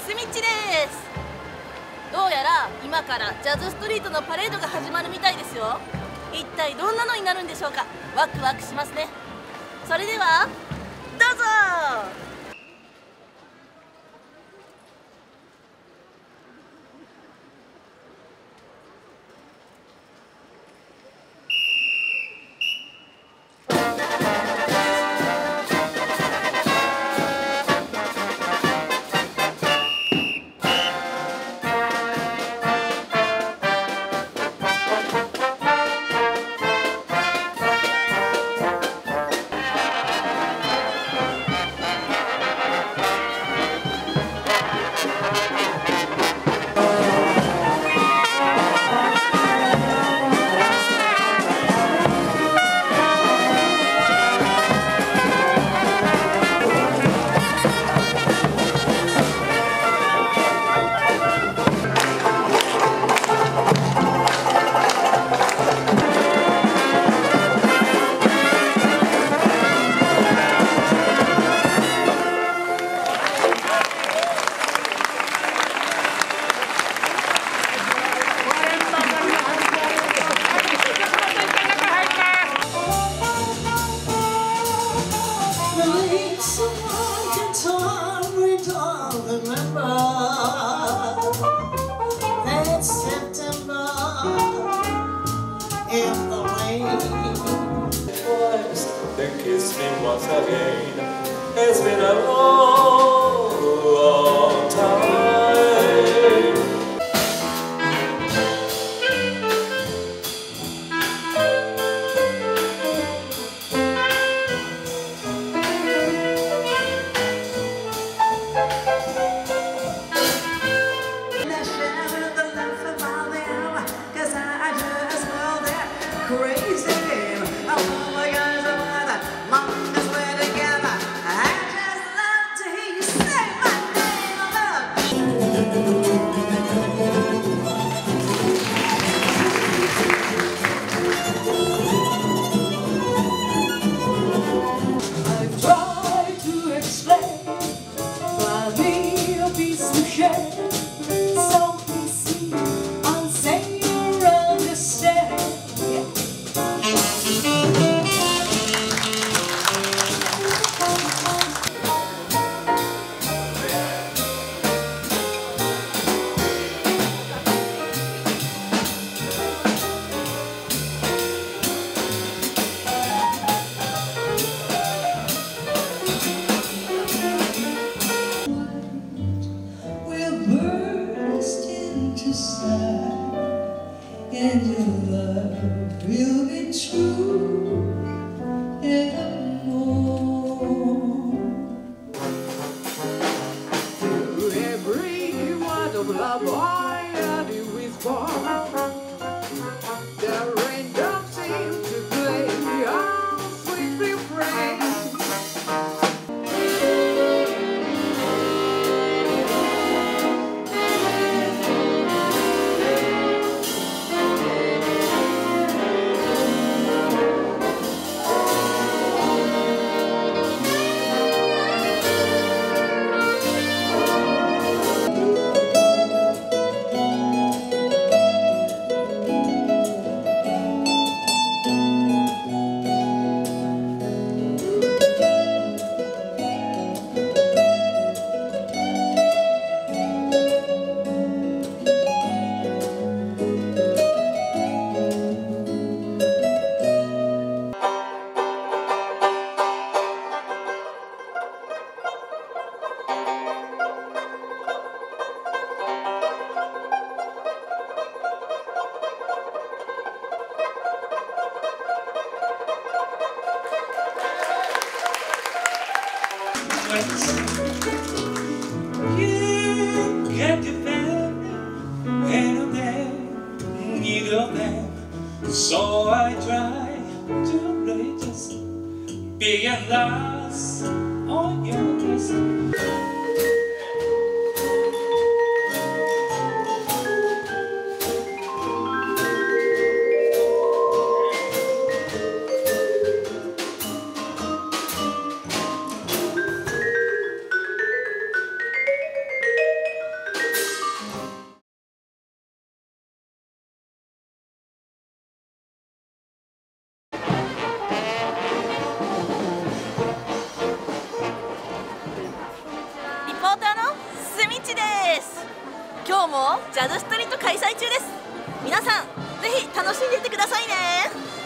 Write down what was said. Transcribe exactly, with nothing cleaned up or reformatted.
すみっちです。どうやら今からジャズストリートのパレードが始まるみたいですよ。一体どんなのになるんでしょうか。ワクワクしますね。それではどうぞ。 Kiss me once again. It's been a long, long time. Let's share the love about them, 'cause I just know they're crazy. Oh my God. And your love will be true evermore. To every word of love I heard you whisper, the raindrops seem to play a sweet refrain. You got to find and I'm there, neither of them. So I try to play just being lost on your dress. です。今日もジャズストリート開催中です。皆さんぜひ楽しんでいってくださいね。